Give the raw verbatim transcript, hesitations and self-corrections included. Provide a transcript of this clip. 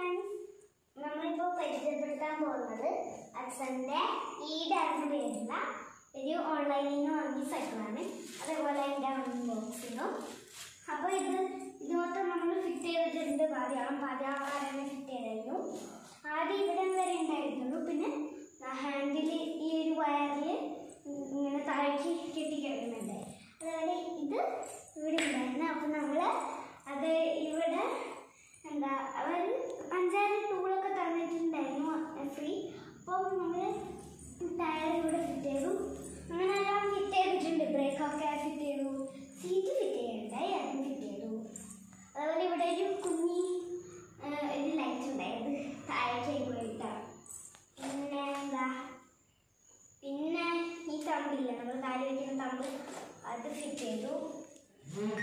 Friends, നമ്മളിപ്പോൾ പരിചയപ്പെടുത്താൻ പോകുന്നത് അച്ഛൻ്റെ ഈടാർന്ന പേരുള്ള ഒരു ഓൺലൈനിൽ നിന്ന് വാങ്ങിയ സൈക്കിളാണ്. അതേപോലെ എൻ്റെ അൺബോക്സിങ്ങും. അപ്പോൾ ഇത് ഇത് മൊത്തം നമ്മൾ ഫിറ്റ് ചെയ്തിട്ടുണ്ട്. പാതിയോളം പാതിയാവാറാണ് ഫിറ്റ് ചെയ്തായിരുന്നു. ആദ്യം ഇവിടെ വരെ ഉണ്ടായിരുന്നുള്ളൂ. പിന്നെ ഹാൻഡിൽ ഈ ഒരു വയറിൽ ഇങ്ങനെ താഴേക്ക് കെട്ടിക്കിടക്കുന്നുണ്ട്. അതുപോലെ ഇത് ഇവിടെ ഉണ്ടായിരുന്നു. അപ്പോൾ നമ്മൾ അത് ഇവിടെ എന്താ അവർ അഞ്ചാറ് ടൂളൊക്കെ തന്നിട്ടുണ്ടായിരുന്നു ഫ്രീ. അപ്പോൾ നമ്മൾ ടയർ ഇവിടെ ഫിറ്റ് ചെയ്തു. അങ്ങനെ എല്ലാം ഫിറ്റ് ചെയ്തിട്ടുണ്ട്. ബ്രേക്കൊക്കെ ഫിറ്റ് ചെയ്തു. സീറ്റ് ഫിറ്റ് ചെയ്യണ്ടായി, അതും ഫിറ്റ് ചെയ്തു. അതുപോലെ ഇവിടെ ഒരു കുഞ്ഞി ഒരു ലൈറ്റ് ഉണ്ടായത് താഴേക്ക് പോയിട്ടാണ്. പിന്നെ എന്താ പിന്നെ ഈ തമ്പില്ല, നമ്മൾ കാല് വയ്ക്കുന്ന തമ്പ്, അത് ഫിറ്റ് ചെയ്തു.